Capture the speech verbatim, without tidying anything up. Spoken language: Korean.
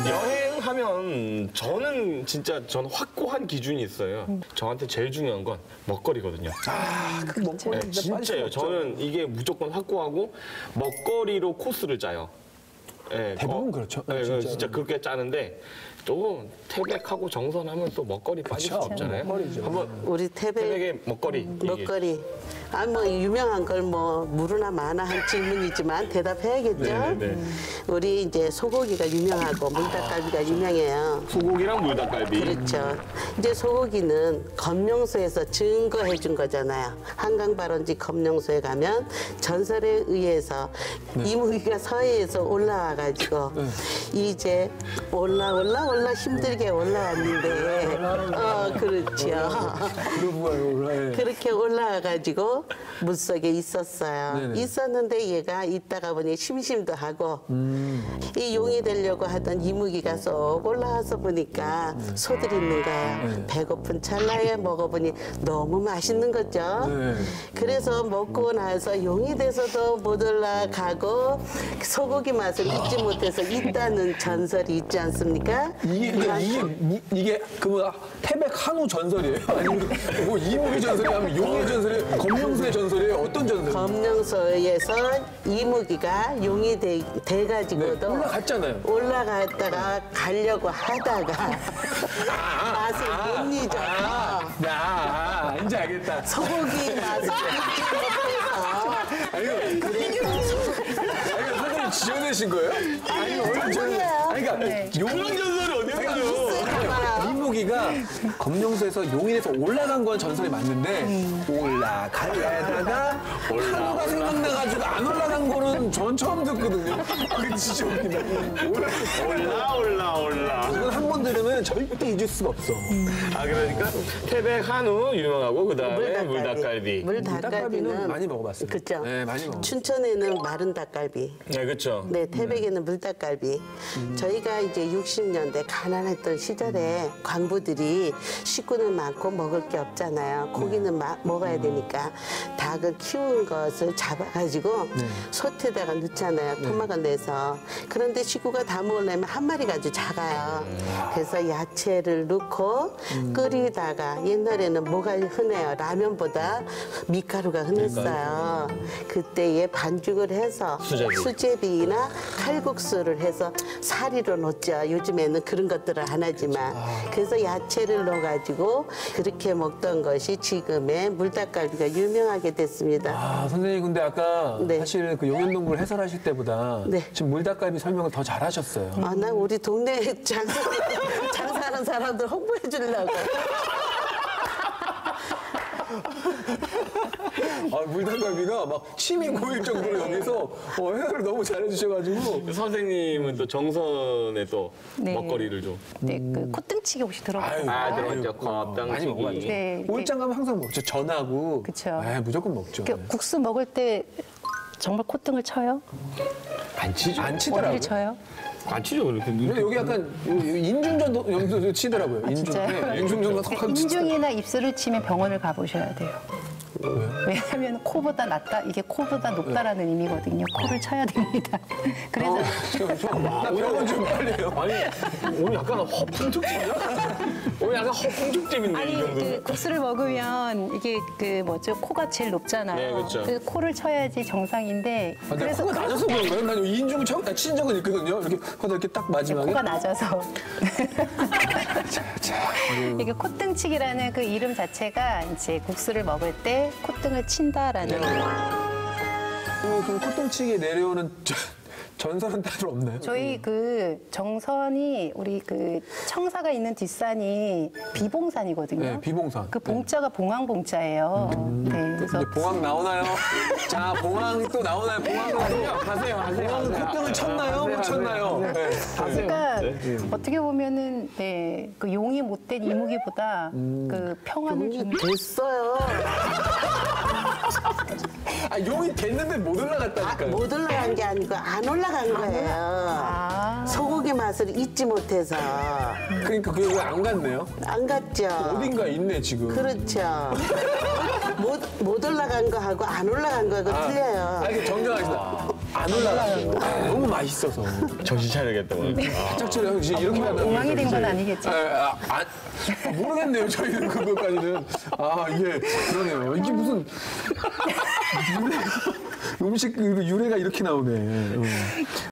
여행하면 저는 진짜 저는 확고한 기준이 있어요. 음. 저한테 제일 중요한 건 먹거리거든요. 아, 그 먹거리 네, 진짜요. 저는 이게 무조건 확고하고 먹거리로 코스를 짜요. 네, 대부분 어, 그렇죠. 네, 진짜. 진짜 그렇게 짜는데 조금 태백하고 정선하면 또 먹거리 빠질 수 없잖아요. 먹거리죠. 한번 우리 태백 태백의 먹거리. 음, 먹거리. 아, 뭐 유명한 걸 뭐 무르나 마나 한 질문이지만 대답해야겠죠. 네네네. 우리 이제 소고기가 유명하고 물닭갈비가 유명해요. 소고기랑 물닭갈비. 그렇죠. 이제 소고기는 검룡소에서 증거해 준 거잖아요. 한강발원지 검룡소에 가면 전설에 의해서 네. 이무기가 서해에서 올라와가지고 네. 이제 올라 올라 올라 힘들게 올라왔는데 어 그렇죠. 그렇게 올라와가지고 물속에 있었어요. 네네. 있었는데 얘가 있다가 보니 심심도 하고 음. 이 용이 되려고 하던 이무기가 쏙 올라와서 보니까 소들이 있는 거예요. 네. 배고픈 찰나에 먹어보니 너무 맛있는 거죠. 네. 그래서 먹고 나서 용이 돼서도 못 올라가고 소고기 맛을 잊지 못해서 있다는 전설이 있지 않습니까? 이게 그러니까 이게 이- 이게 그 태백 한우 전설이에요? 아니면 뭐 이무기 전설이 아니면 용의 전설이에요? 검룡수의 전설이에요? 어떤 전설? 검룡소에서 이무기가 용이 돼, 네, 돼가지고도 올라갔잖아요. 올라갔다가 가려고 하다가 맛을 못 잊어. 아, 야, 아, 이제 알겠다. 소고기 맛을 잊지 못해서 아니, 아니, 선생님 지어내신 거예요? 아니, 원래 저는 아니, 그러니까 용 그런 전설이 어디 있어요? 이무기가 검룡소에서 용인에서 올라간 건 전설이 맞는데 올라가려다가 한우가 생각나가지고 안 올라간 거는 전 처음 듣거든요. 그 진짜 웃기다. 올라 올라 올라. 이건 한 번 들으면 절대 잊을 수가 없어. 아 그러니까 태백 한우 유명하고 그다음에 물닭갈비. 물닭갈비는 많이 먹어봤어요. 그죠. 네, 많이 먹어봤어요. 춘천에는 마른 닭갈비. 네 그렇죠. 네, 태백에는 물닭갈비. 저희가 이제 육십 년대 가난했던 시절에 광부들이 식구는 많고 먹을 게 없잖아요. 고기는 마- 먹어야 되니까 닭을 키운 것을 잡아가지고 솥에다가 넣잖아요. 토막을 내서. 그런데 식구가 다 먹으려면 한 마리가 아주 작아요. 그래서 야채를 넣고 끓이다가 옛날에는 뭐가 흔해요. 라면보다 밀가루가 흔했어요. 그때에 반죽을 해서 수제비. 수제비나 칼국수를 해서 사리로 넣죠. 요즘에는 그런 것들을 안 하지만. 그래서 야채를 넣어가지고 그렇게 먹던 것이 지금의 물닭갈비가 유명하게 됐습니다. 아, 선생님 근데 아까 네. 사실 그 용현동굴 해설하실 때보다 네. 지금 물닭갈비 설명을 더 잘하셨어요. 아, 나 우리 동네 장사, 장사하는 사람들 홍보해 주려고. 아, 물닭갈비가 막 침이 고일 정도로 여기서 어, 해설을 너무 잘해주셔가지고. 선생님은 또 정선에 또 네. 먹거리를 좀. 네, 그 코등치기 혹시 들어보셨어요? 아, 들어봤죠. 아유, 겉땅치기. 많이 먹어봤죠. 네, 네. 올장 가면 항상 먹죠. 전하고. 그쵸. 네, 무조건 먹죠. 그 국수 먹을 때 정말 콧등을 쳐요? 안 치죠. 안 치더라고요. 어디를 쳐요? 안 치죠. 그렇게. 근데 여기 약간 인중전도 여기서 치더라고요. 인중. 진짜요? 네, 인중전도 턱 하고 치더라고요. 인중이나 입술을 치면 병원을 가보셔야 돼요. 왜냐하면 코보다 낮다, 이게 코보다 높다라는 의미거든요. 코를 쳐야 됩니다. 그래서 나 병원 좀 빨리요. 아니 오늘 약간 허풍특집이야? 오늘 약간 허풍특집인데 아니 이 정도면. 그 국수를 먹으면 이게 그 뭐죠, 코가 제일 높잖아요. 네, 그렇죠. 그래서 코를 쳐야지 정상인데. 아, 내가 코가 낮아서 그런 거예요? 난 인중 처음 나 친 적은 있거든요. 이렇게 하다 이렇게 딱 마지막에. 코가 낮아서. 자, 자, 이게 콧등치기라는 그 이름 자체가 이제 국수를 먹을 때 콧등을 친다라는. 그, 그 콧등치기에 내려오는 저- 전설은 따로 없나요? 저희 그 정선이 우리 그 청사가 있는 뒷산이 비봉산이거든요. 네, 비봉산. 그 봉자가 봉황봉자예요. 네, 그래서 이제 봉황 나오나요? 자, 봉황 또 나오나요? 봉황 하세요, 하세요, 하세요. 봉황 콧등을 쳤나요? 못 쳤나요? 네. 그러니까 어떻게 보면은 네, 그 용이 못된 이무기보다 음. 그 평안을 주는. 됐어요. 아, 용이 됐는데 못 아, 올라갔다니까요. 못 올라간 게 아니고 안 올라간 거예요. 아. 소고기 맛을 잊지 못해서 그러니까 그게 왜 안 갔네요? 안 갔죠. 어딘가 있네, 지금. 그렇죠. 못, 못 올라간 거하고 안 올라간 거하고 틀려요. 아, 이게 정정하시다. 안 올라갔어요. 너무 맛있어서. 정신 차려야겠다. 오늘. 바짝 차려 형 이렇게 하면 엉망이 된 건 이제- 아니겠죠? 아, 아, 아, 모르겠네요. 저희는 그것까지는. 아 이게 그러네요. 이게 무슨 유래가, 음식 그 유래가 이렇게 나오네. 어.